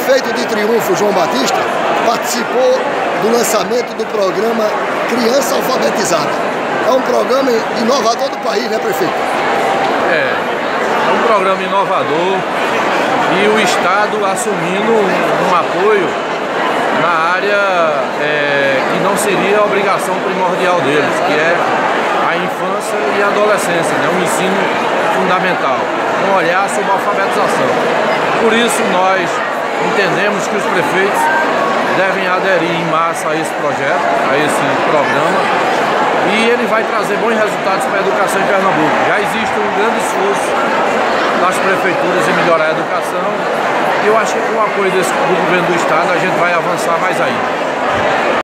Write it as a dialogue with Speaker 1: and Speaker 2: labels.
Speaker 1: prefeito de Triunfo, João Batista, participou do lançamento do programa Criança Alfabetizada. É um programa inovador do país, né, prefeito?
Speaker 2: É um programa inovador e o Estado assumindo um apoio na área que não seria a obrigação primordial deles, que é a infância e a adolescência, né? Um ensino fundamental, um olhar sobre a alfabetização. Por isso nós entendemos que os prefeitos devem aderir em massa a esse projeto, a esse programa, e ele vai trazer bons resultados para a educação em Pernambuco. Já existe um grande esforço das prefeituras em melhorar a educação, e eu acho que com o apoio do governo do Estado a gente vai avançar mais ainda.